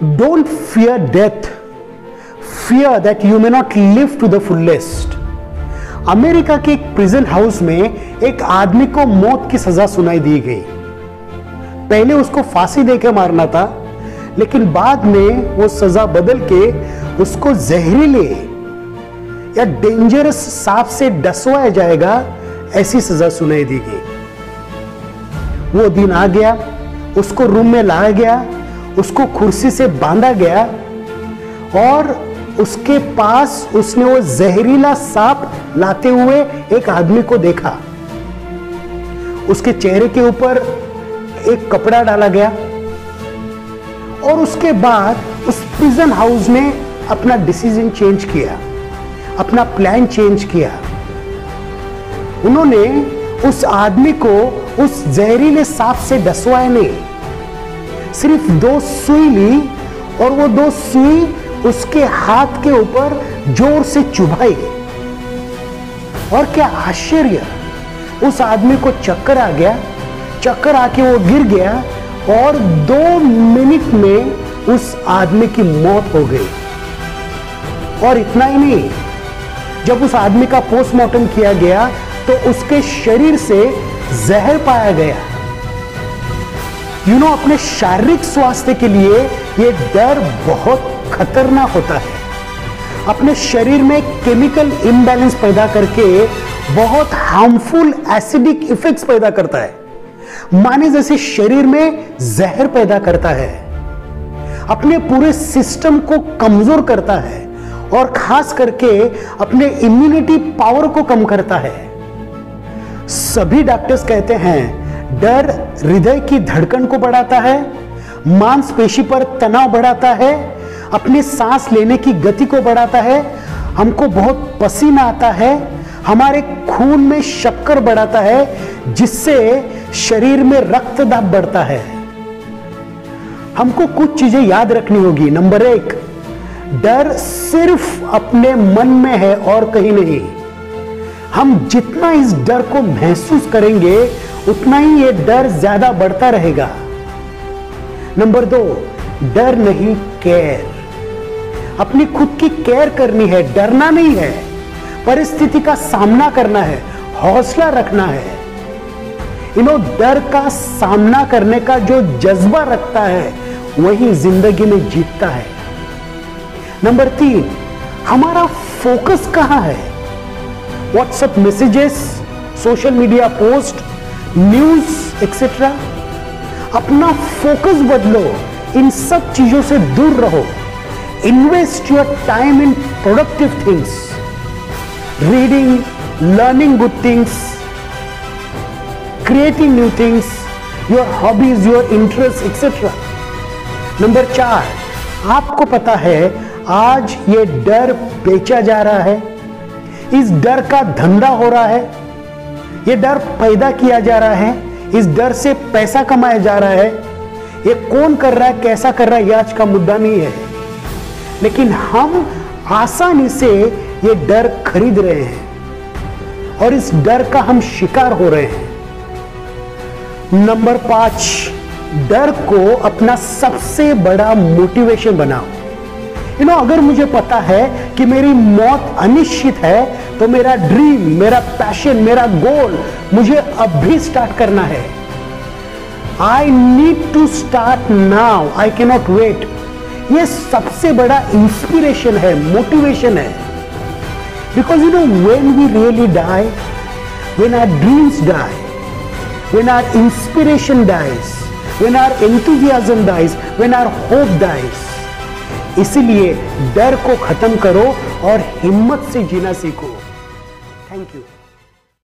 Don't fear death. Fear that you may not live to the fullest. America के एक prison house में एक आदमी को मौत की सजा सुनाई दी गई। पहले उसको फांसी देकर मारना था, लेकिन बाद में वो सजा बदल के उसको जहरीले या डेंजरस सांप से डसवाया जाएगा, ऐसी सजा सुनाई दी गई। वो दिन आ गया, उसको रूम में लाया गया, उसको कुर्सी से बांधा गया और उसके पास उसने वो जहरीला सांप लाते हुए एक आदमी को देखा। उसके चेहरे के ऊपर एक कपड़ा डाला गया और उसके बाद उस प्रिजन हाउस ने अपना डिसीजन चेंज किया, अपना प्लान चेंज किया। उन्होंने उस आदमी को उस जहरीले सांप से डसवाया नहीं, सिर्फ 2 सुई ली और वो 2 सुई उसके हाथ के ऊपर जोर से चुभाई। और क्या आश्चर्य, उस आदमी को चक्कर आ गया, चक्कर आके वो गिर गया और 2 मिनट में उस आदमी की मौत हो गई। और इतना ही नहीं, जब उस आदमी का पोस्टमार्टम किया गया तो उसके शरीर से जहर पाया गया। अपने शारीरिक स्वास्थ्य के लिए यह डर बहुत खतरनाक होता है। अपने शरीर में केमिकल इम्बैलेंस पैदा करके बहुत हार्मफुल एसिडिक इफेक्ट्स पैदा करता है, माने जैसे शरीर में जहर पैदा करता है, अपने पूरे सिस्टम को कमजोर करता है और खास करके अपने इम्यूनिटी पावर को कम करता है। सभी डॉक्टर्स कहते हैं डर हृदय की धड़कन को बढ़ाता है, मांसपेशी पर तनाव बढ़ाता है, अपने सांस लेने की गति को बढ़ाता है, हमको बहुत पसीना आता है, हमारे खून में शक्कर बढ़ाता है, जिससे शरीर में रक्त दाब बढ़ता है। हमको कुछ चीजें याद रखनी होगी। नंबर 1, डर सिर्फ अपने मन में है और कहीं नहीं। हम जितना इस डर को महसूस करेंगे उतना ही ये डर ज्यादा बढ़ता रहेगा। नंबर 2, डर नहीं, केयर। अपनी खुद की केयर करनी है, डरना नहीं है, परिस्थिति का सामना करना है, हौसला रखना है। डर का सामना करने का जो जज्बा रखता है वही जिंदगी में जीतता है। नंबर 3, हमारा फोकस कहां है? WhatsApp messages, social media post, news etcetera. अपना फोकस बदलो, इन सब चीजों से दूर रहो। Invest your time in productive things, reading, learning good things, creating new things, your hobbies, your interest etcetera. Number 4, आपको पता है आज ये डर बेचा जा रहा है, इस डर का धंधा हो रहा है, ये डर पैदा किया जा रहा है, इस डर से पैसा कमाया जा रहा है। ये कौन कर रहा है, कैसा कर रहा है, ये आज का मुद्दा नहीं है, लेकिन हम आसानी से ये डर खरीद रहे हैं और इस डर का हम शिकार हो रहे हैं। नंबर 5, डर को अपना सबसे बड़ा मोटिवेशन बनाओ। अगर मुझे पता है कि मेरी मौत अनिश्चित है तो मेरा ड्रीम, मेरा पैशन, मेरा गोल मुझे अब भी स्टार्ट करना है। I need to start now, I can not wait. ये सबसे बड़ा इंस्पिरेशन है, मोटिवेशन है। Because when we really die, when our dreams die, when our inspiration dies, when our enthusiasm dies, when our hope dies. इसीलिए डर को खत्म करो और हिम्मत से जीना सीखो। Thank you.